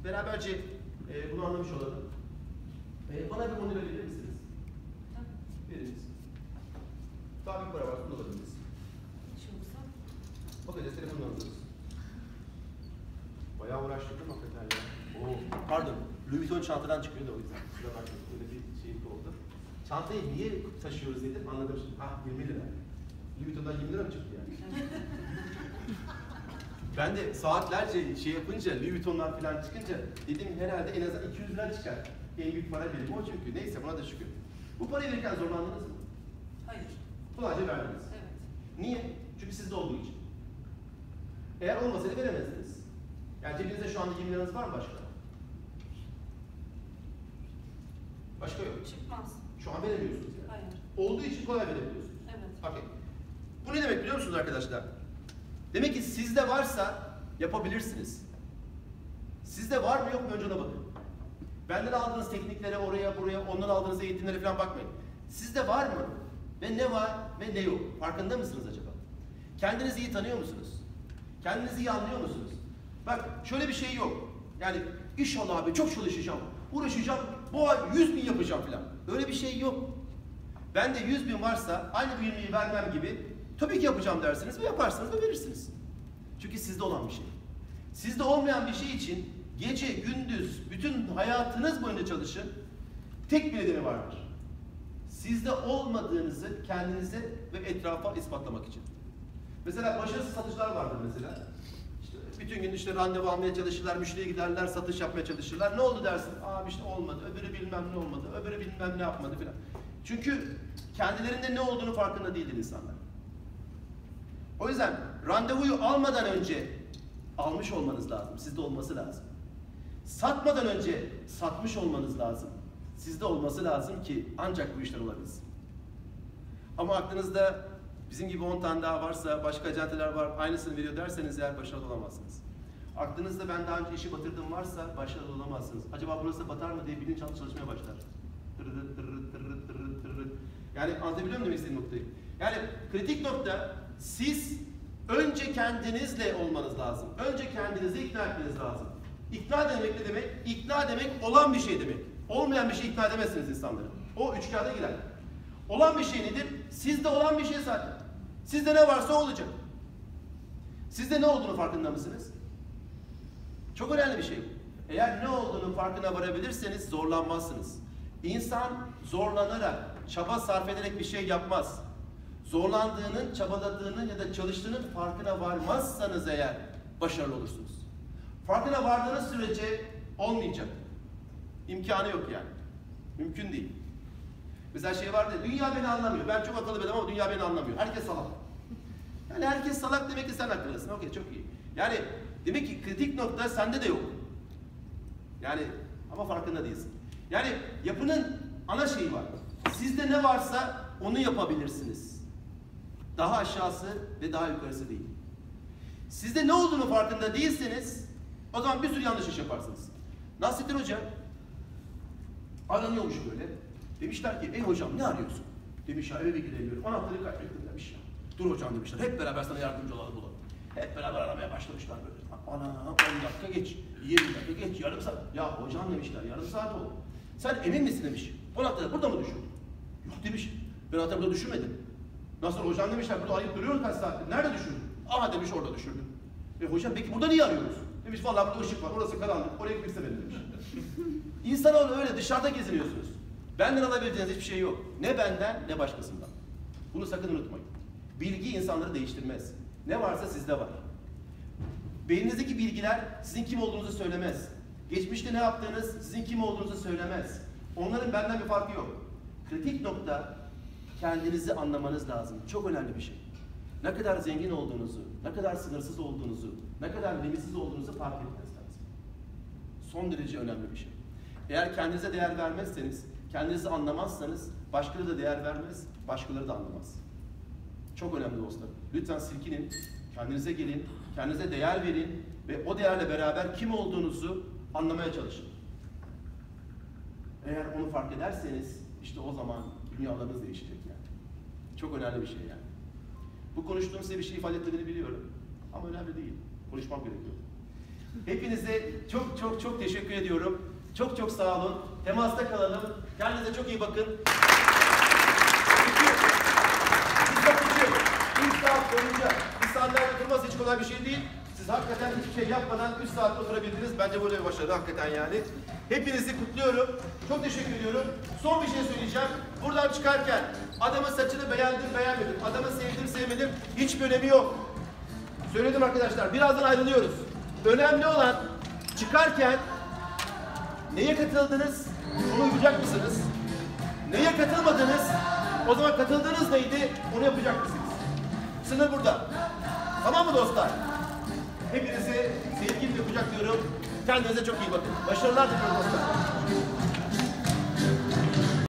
Beraberce bunu anlamış olalım. Bana bir model verir misiniz? Veriniz. Daha büyük para var, bunu alabiliriz. Bakacağız, telefonunu alırız. Bayağı uğraştık değil mi hakikaten ya? Pardon, Louis Vuitton çantadan çıkıyor da o yüzden. Kusura bakmayın, öyle bir şey oldu. Çantayı niye taşıyoruz dedim, anladım şimdi. 20 lira. Louis Vuitton'dan 20 lira mı çıktı yani? Ben de saatlerce şey yapınca, Louis Vuitton'dan falan çıkınca dedim herhalde en azından 200 lira çıkar. En büyük para birimi o çünkü. Neyse buna da şükür. Bu parayı verirken zorlandınız mı? Hayır. Kolayca verdiniz. Evet. Niye? Çünkü sizde olduğu için. Eğer olmasaydı veremezdiniz. Yani cebinizde şu anda 20 liranız var mı başka? Başka yok. Çıkmaz. Şu an veremiyorsunuz yani. Hayır. Olduğu için kolay verebiliyorsunuz. Evet. Okay. Bu ne demek biliyor musunuz arkadaşlar? Demek ki sizde varsa yapabilirsiniz. Sizde var mı yok mu önce ona bakın. Benden aldığınız tekniklere, oraya, buraya, ondan aldığınız eğitimlere falan bakmayın. Sizde var mı? Ve ne var ve ne yok? Farkında mısınız acaba? Kendinizi iyi tanıyor musunuz? Kendinizi iyi anlıyor musunuz? Bak şöyle bir şey yok. Yani inşallah abi çok çalışacağım, uğraşacağım, bu ay 100.000 yapacağım falan. Öyle bir şey yok. Bende 100.000 varsa aynı bu 20'yi vermem gibi tabii ki yapacağım dersiniz ve yaparsınız ve verirsiniz. Çünkü sizde olan bir şey. Sizde olmayan bir şey için gece, gündüz, bütün hayatınız boyunca çalışın. Tek bir nedeni vardır. Sizde olmadığınızı kendinize ve etrafa ispatlamak için. Mesela başarısız satıcılar vardır mesela. İşte bütün gün işte randevu almaya çalışırlar, müşteriye giderler, satış yapmaya çalışırlar. Ne oldu dersin? Abi işte olmadı, öbürü bilmem ne olmadı, öbürü bilmem ne yapmadı filan. Çünkü kendilerinde ne olduğunu farkında değildir insanlar. O yüzden randevuyu almadan önce almış olmanız lazım, sizde olması lazım. Satmadan önce satmış olmanız lazım. Sizde olması lazım ki ancak bu işler olabilsin. Ama aklınızda bizim gibi 10 tane daha varsa, başka acenteler var, aynısını veriyor derseniz eğer başarılı olamazsınız. Aklınızda ben daha önce işi batırdım varsa başarılı olamazsınız. Acaba burası batar mı diye bilinçaltı çalışmaya başlar. Tırırıt tırırıt tırırıt tırırıt tırırıt. Yani anlatabiliyor muyum demek istediğim noktayı? Yani kritik nokta siz önce kendinizle olmanız lazım. Önce kendinizi ikna etmeniz lazım. İkna demek ne demek? İkna demek olan bir şey demek. Olmayan bir şey ikna edemezsiniz insanları. O üç kağıda girer. Olan bir şey nedir? Sizde olan bir şey zaten. Sizde ne varsa o olacak. Sizde ne olduğunu farkında mısınız? Çok önemli bir şey. Eğer ne olduğunu farkına varabilirseniz zorlanmazsınız. İnsan zorlanarak, çaba sarf ederek bir şey yapmaz. Zorlandığının, çabaladığının ya da çalıştığının farkına varmazsanız eğer başarılı olursunuz. Farkına vardığınız sürece olmayacak. İmkanı yok yani. Mümkün değil. Mesela şey vardı, dünya beni anlamıyor. Ben çok akıllı bir adamım ama dünya beni anlamıyor. Herkes salak. Yani herkes salak demek ki sen akıllısın. Okey, çok iyi. Yani demek ki kritik nokta sende de yok. Yani ama farkında değilsin. Yani yapının ana şeyi var. Sizde ne varsa onu yapabilirsiniz. Daha aşağısı ve daha yukarısı değil. Sizde ne olduğunu farkında değilseniz o zaman bir sürü yanlış iş yaparsınız. Nasrettin Hoca aranıyormuş böyle. Demişler ki ey hocam ne arıyorsun? Demiş ya eve giremiyorum. Anahtarı kaybettim demiş ya. Dur hocam demişler. Hep beraber sana yardımcı olalım bulalım. Hep beraber aramaya başlamışlar böyle. Ana 10 dakika geç, 20 dakika geç, yarım saat. Ya hocam demişler yarım saat oldu. Sen emin misin demiş. Anahtarı burada mı düşürdün? Yok demiş. Ben anahtarı burada düşürmedim. Nasıl hocam demişler burada ayıp duruyoruz kaç saattir. Nerede düşürdün? Aha demiş orada düşürdüm. Hocam peki burada niye arıyoruz? Demiş vallahi burada ışık var, orası karanlık, oraya gitmek istemedim demiş. İnsanoğlu öyle dışarıda geziniyorsunuz. Benden alabileceğiniz hiçbir şey yok. Ne benden ne başkasından. Bunu sakın unutmayın. Bilgi insanları değiştirmez. Ne varsa sizde var. Beyninizdeki bilgiler sizin kim olduğunuzu söylemez. Geçmişte ne yaptığınız sizin kim olduğunuzu söylemez. Onların benden bir farkı yok. Kritik nokta kendinizi anlamanız lazım. Çok önemli bir şey. Ne kadar zengin olduğunuzu, ne kadar sınırsız olduğunuzu, ne kadar limitsiz olduğunuzu fark etmeniz lazım. Son derece önemli bir şey. Eğer kendinize değer vermezseniz, kendinizi anlamazsanız başkaları da değer vermez, başkaları da anlamaz. Çok önemli dostlarım. Lütfen silkinin, kendinize gelin, kendinize değer verin ve o değerle beraber kim olduğunuzu anlamaya çalışın. Eğer onu fark ederseniz işte o zaman dünyalarınız değişecek yani. Çok önemli bir şey yani. Bu konuştuğum size bir şey ifade etmediğini biliyorum. Ama önemli değil. Konuşmam gerekiyor. Hepinize çok teşekkür ediyorum. Çok sağ olun. Temasta kalalım. Kendinize çok iyi bakın. Çünkü İlk saat boyunca bir saatlerde oturması hiç kolay bir şey değil. Siz hakikaten hiçbir şey yapmadan 3 saat oturabildiniz. Bence böyle bir başarı hakikaten yani. Hepinizi kutluyorum. Çok teşekkür ediyorum. Son bir şey söyleyeceğim. Buradan çıkarken adamın saçını beğendim beğenmedim, adamı sevdim sevmedim hiçbir önemi yok. Söyledim arkadaşlar. Birazdan ayrılıyoruz. Önemli olan çıkarken neye katıldınız? Bunu uyacak mısınız? Neye katılmadınız? O zaman katıldığınız neydi? Onu yapacak mısınız? Sınır burada. Tamam mı dostlar? Hepinizi sevgiyle kucaklıyorum. Kendinize çok iyi bakın. Başarılar diliyorum dostlar.